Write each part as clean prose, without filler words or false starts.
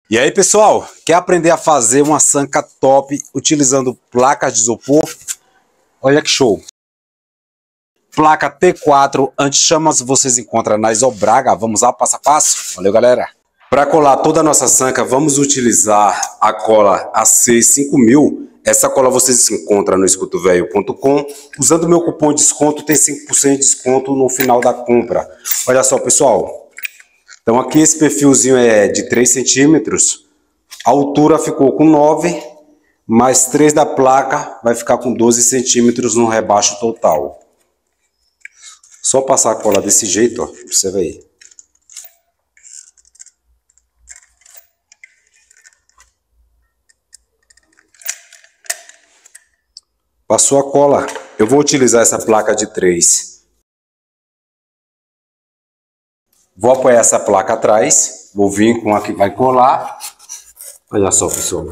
E aí, pessoal, quer aprender a fazer uma sanca top utilizando placas de isopor? Olha que show! Placa T4 anti-chamas vocês encontram na Isobraga. Vamos lá, passo a passo? Valeu, galera! Para colar toda a nossa sanca, vamos utilizar a cola AC5000. Essa cola vocês encontram no escutovelho.com. Usando o meu cupom de desconto, tem 5% de desconto no final da compra. Olha só, pessoal. Então aqui esse perfilzinho é de 3 centímetros. A altura ficou com 9, mais 3 da placa vai ficar com 12 centímetros no rebaixo total. Só passar a cola desse jeito, ó, você vê aí. Passou a cola, eu vou utilizar essa placa de 3. Vou apoiar essa placa atrás, vou vir com a que vai colar. Olha só, pessoal.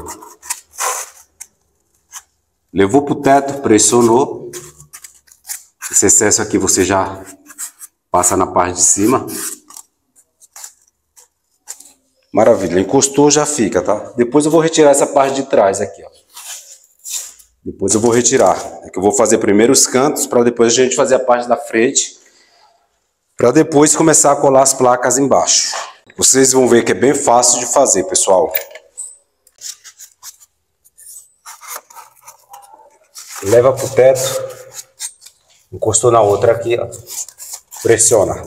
Levou para o teto, pressionou. Esse excesso aqui você já passa na parte de cima. Maravilha, encostou, já fica, tá? Depois eu vou retirar essa parte de trás aqui, ó. Depois eu vou retirar. É que eu vou fazer primeiro os cantos, para depois a gente fazer a parte da frente. Para depois começar a colar as placas embaixo. Vocês vão ver que é bem fácil de fazer, pessoal. Leva pro teto. Encostou na outra aqui, ó. Pressiona.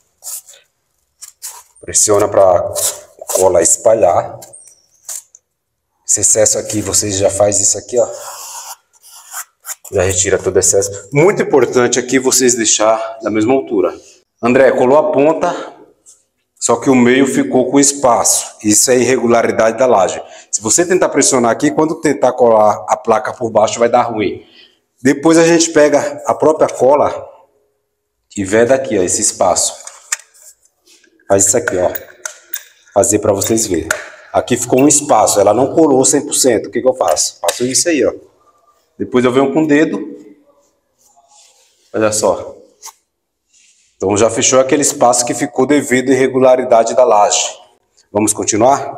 Pressiona para cola espalhar. Esse excesso aqui, vocês já fazem isso aqui, ó. Já retira todo o excesso. Muito importante aqui vocês deixar da mesma altura. André, colou a ponta, só que o meio ficou com espaço. Isso é irregularidade da laje. Se você tentar pressionar aqui, quando tentar colar a placa por baixo vai dar ruim. Depois a gente pega a própria cola e veda aqui, ó, esse espaço. Faz isso aqui, ó. Fazer para vocês verem. Aqui ficou um espaço, ela não colou 100%. O que eu faço? Faço isso aí, ó. Depois eu venho com o dedo. Olha só. Então já fechou aquele espaço que ficou devido à irregularidade da laje. Vamos continuar?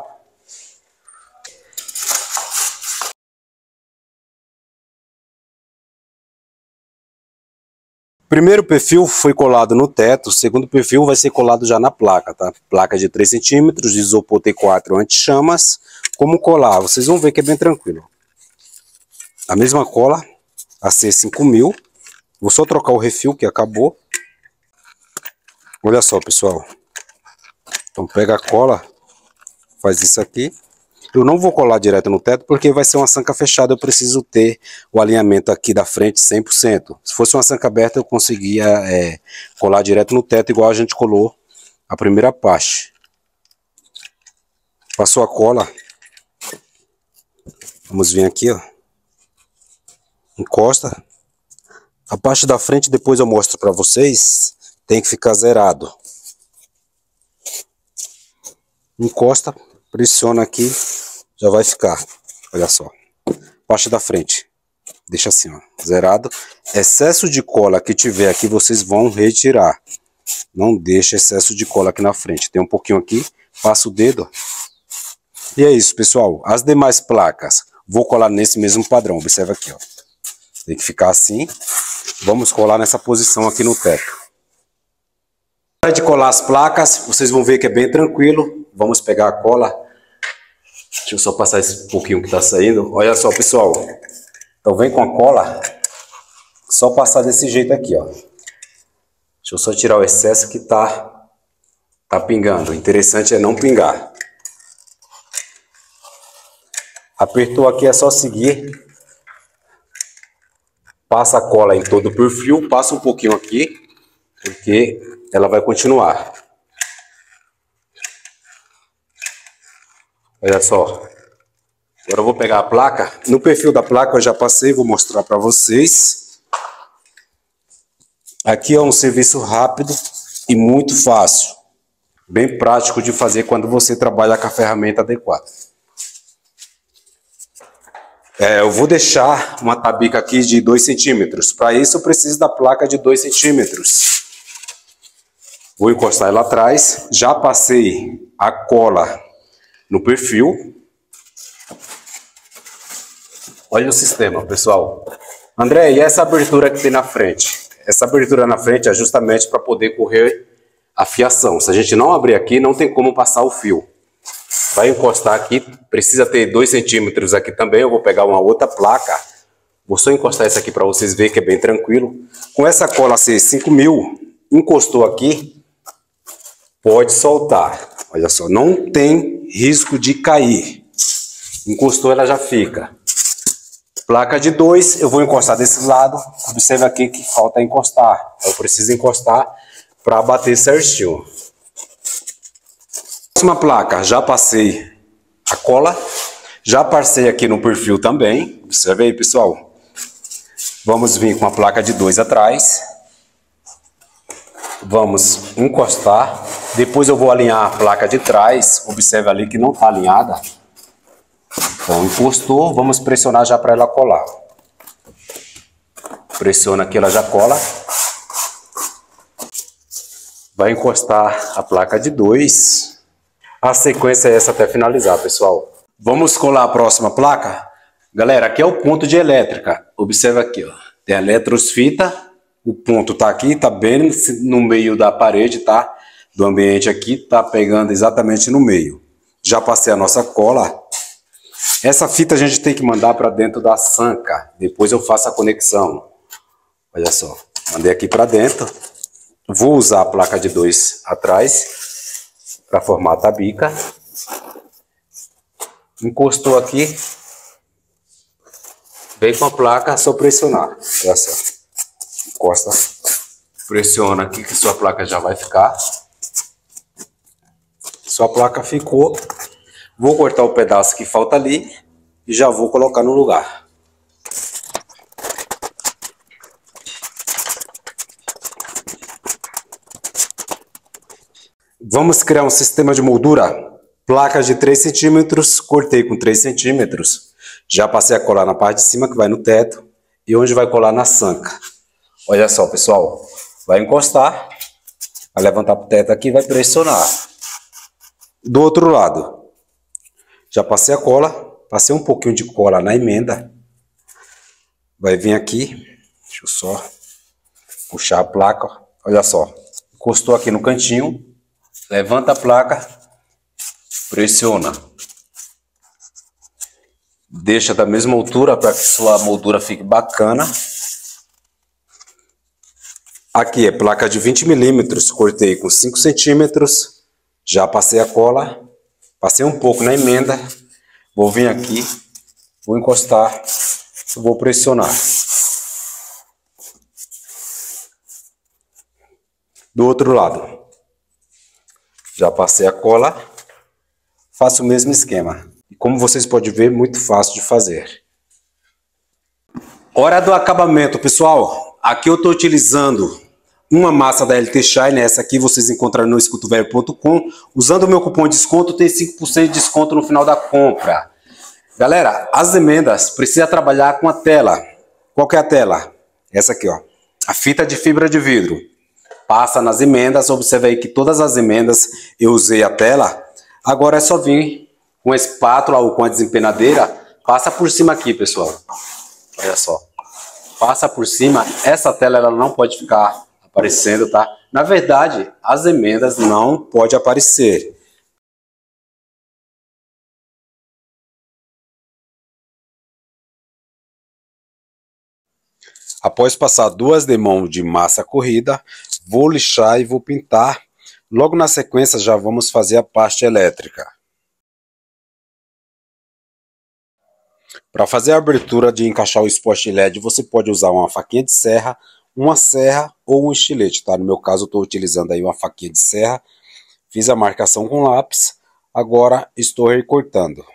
Primeiro perfil foi colado no teto, o segundo perfil vai ser colado já na placa, tá? Placa de 3 centímetros, de isopor T4 anti-chamas. Como colar? Vocês vão ver que é bem tranquilo. A mesma cola, a C5000. Vou só trocar o refil que acabou. Olha só, pessoal. Então pega a cola, faz isso aqui. Eu não vou colar direto no teto porque vai ser uma sanca fechada. Eu preciso ter o alinhamento aqui da frente 100%. Se fosse uma sanca aberta eu conseguia colar direto no teto igual a gente colou a primeira parte. Passou a cola. Vamos vir aqui, ó. Encosta. A parte da frente depois eu mostro para vocês. Tem que ficar zerado. Encosta, pressiona aqui, já vai ficar. Olha só. Parte da frente. Deixa assim, ó, zerado. Excesso de cola que tiver aqui, vocês vão retirar. Não deixa excesso de cola aqui na frente. Tem um pouquinho aqui, passa o dedo. E é isso, pessoal. As demais placas, vou colar nesse mesmo padrão. Observa aqui, ó. Tem que ficar assim. Vamos colar nessa posição aqui no teto. Na hora de colar as placas, vocês vão ver que é bem tranquilo. Vamos pegar a cola. Deixa eu só passar esse pouquinho que tá saindo. Olha só, pessoal. Então vem com a cola. Só passar desse jeito aqui, ó. Deixa eu só tirar o excesso que tá pingando. O interessante é não pingar. Apertou aqui, é só seguir. Passa a cola em todo o perfil. Passa um pouquinho aqui, porque ela vai continuar. Olha só. Agora eu vou pegar a placa. No perfil da placa eu já passei, vou mostrar para vocês. Aqui é um serviço rápido e muito fácil. Bem prático de fazer quando você trabalha com a ferramenta adequada. Eu vou deixar uma tabica aqui de 2 centímetros. Para isso eu preciso da placa de 2 centímetros. Vou encostar ela atrás. Já passei a cola no perfil. Olha o sistema, pessoal. André, e essa abertura que tem na frente? Essa abertura na frente é justamente para poder correr a fiação. Se a gente não abrir aqui, não tem como passar o fio. Vai encostar aqui, precisa ter 2 centímetros aqui também. Eu vou pegar uma outra placa. Vou só encostar essa aqui para vocês verem que é bem tranquilo. Com essa cola C5000, encostou aqui, pode soltar. Olha só, não tem risco de cair. Encostou, ela já fica. Placa de 2, eu vou encostar desse lado. Observe aqui que falta encostar. Eu preciso encostar para bater certinho. Próxima placa, já passei a cola. Já passei aqui no perfil também. Observe aí, pessoal. Vamos vir com a placa de 2 atrás. Vamos encostar. Depois eu vou alinhar a placa de trás. Observe ali que não está alinhada. Então, encostou. Vamos pressionar já para ela colar. Pressiona aqui, ela já cola. Vai encostar a placa de 2. A sequência é essa até finalizar, pessoal. Vamos colar a próxima placa. Galera, aqui é o ponto de elétrica. Observa aqui, ó. Tem a eletrosfita. O ponto tá aqui, tá bem no meio da parede, tá? Do ambiente aqui, tá pegando exatamente no meio. Já passei a nossa cola. Essa fita a gente tem que mandar para dentro da sanca. Depois eu faço a conexão. Olha só. Mandei aqui para dentro. Vou usar a placa de 2 atrás para formar a tabica. Encostou aqui. Vem com a placa, só pressionar. Olha só. Encosta. Pressiona aqui que sua placa já vai ficar. Sua placa ficou. Vou cortar o pedaço que falta ali e já vou colocar no lugar. Vamos criar um sistema de moldura. Placa de 3 centímetros, cortei com 3 centímetros. Já passei a colar na parte de cima que vai no teto e onde vai colar na sanca. Olha só, pessoal. Vai encostar, vai levantar para o teto aqui e vai pressionar. Do outro lado. Já passei a cola, passei um pouquinho de cola na emenda. Vai vir aqui, deixa eu só puxar a placa, olha só. Encostou aqui no cantinho, levanta a placa, pressiona. Deixa da mesma altura para que sua moldura fique bacana. Aqui é placa de 20 milímetros, cortei com 5 centímetros. Já passei a cola. Passei um pouco na emenda, vou vir aqui, vou encostar, vou pressionar. Do outro lado, já passei a cola, faço o mesmo esquema. E como vocês podem ver, muito fácil de fazer. Hora do acabamento, pessoal. Aqui eu estou utilizando uma massa da LT Shine, essa aqui vocês encontrarão no escutovelho.com. Usando o meu cupom de desconto, tem 5% de desconto no final da compra. Galera, as emendas precisa trabalhar com a tela. Qual que é a tela? Essa aqui, ó. A fita de fibra de vidro. Passa nas emendas, observe aí que todas as emendas eu usei a tela. Agora é só vir com a espátula ou com a desempenadeira, passa por cima aqui, pessoal. Olha só. Passa por cima, essa tela ela não pode ficar aparecendo, tá? Na verdade, as emendas não podem aparecer. Após passar 2 demãos de massa corrida, vou lixar e vou pintar. Logo na sequência já vamos fazer a parte elétrica. Para fazer a abertura de encaixar o spot LED, você pode usar uma faquinha de serra, uma serra ou um estilete, tá? No meu caso eu estou utilizando aí uma faquinha de serra. Fiz a marcação com lápis, agora estou recortando.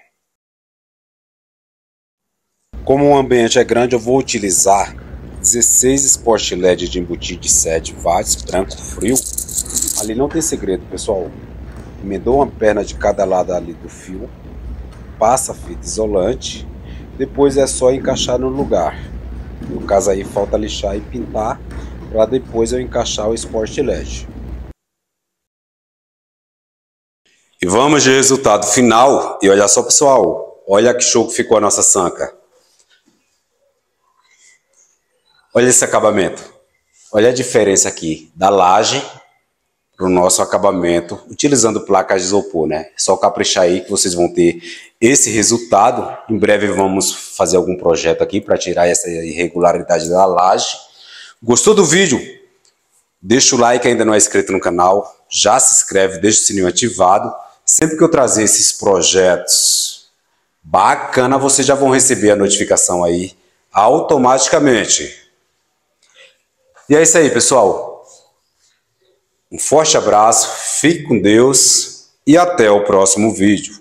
Como o ambiente é grande, eu vou utilizar 16 spot LED de embutir de 7 watts, branco frio. Ali não tem segredo, pessoal. Emendou uma perna de cada lado ali do fio, passa a fita isolante, depois é só encaixar no lugar. No caso aí falta lixar e pintar, para depois eu encaixar o spot LED. E vamos de resultado final. E olha só, pessoal. Olha que show que ficou a nossa sanca. Olha esse acabamento. Olha a diferença aqui da laje para o nosso acabamento, utilizando placas de isopor, né? É só caprichar aí que vocês vão ter esse resultado. Em breve vamos fazer algum projeto aqui para tirar essa irregularidade da laje. Gostou do vídeo? Deixa o like, ainda não é inscrito no canal. Já se inscreve, deixa o sininho ativado. Sempre que eu trazer esses projetos bacana, vocês já vão receber a notificação aí automaticamente. E é isso aí, pessoal. Um forte abraço, fique com Deus e até o próximo vídeo.